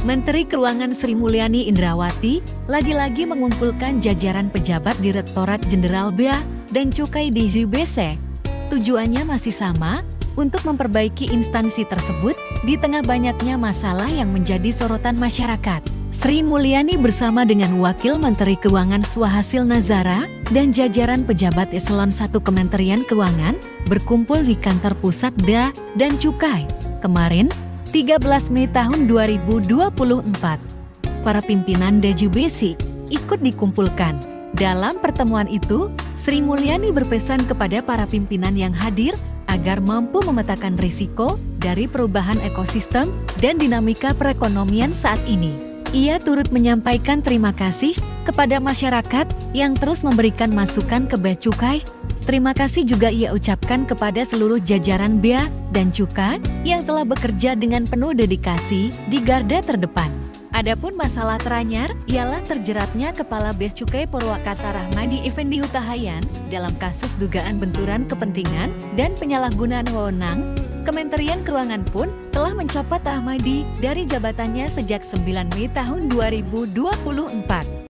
Menteri Keuangan Sri Mulyani Indrawati lagi-lagi mengumpulkan jajaran pejabat Direktorat Jenderal Bea dan Cukai DJBC. Tujuannya masih sama, untuk memperbaiki instansi tersebut di tengah banyaknya masalah yang menjadi sorotan masyarakat. Sri Mulyani bersama dengan Wakil Menteri Keuangan Swahasil Nazara dan jajaran pejabat Eselon 1 Kementerian Keuangan berkumpul di kantor pusat Bea dan Cukai kemarin, 13 Mei tahun 2024. Para pimpinan DJBC ikut dikumpulkan. Dalam pertemuan itu, Sri Mulyani berpesan kepada para pimpinan yang hadir agar mampu memetakan risiko dari perubahan ekosistem dan dinamika perekonomian saat ini. Ia turut menyampaikan terima kasih kepada masyarakat yang terus memberikan masukan ke Bea Cukai. Terima kasih juga ia ucapkan kepada seluruh jajaran Bea dan Cukai yang telah bekerja dengan penuh dedikasi di garda terdepan. Adapun masalah teranyar ialah terjeratnya Kepala Bea Cukai Purwakarta Rahmadi Effendi Hutahayan dalam kasus dugaan benturan kepentingan dan penyalahgunaan wewenang. Kementerian Keuangan pun telah mencopot Rahmadi dari jabatannya sejak 9 Mei tahun 2024.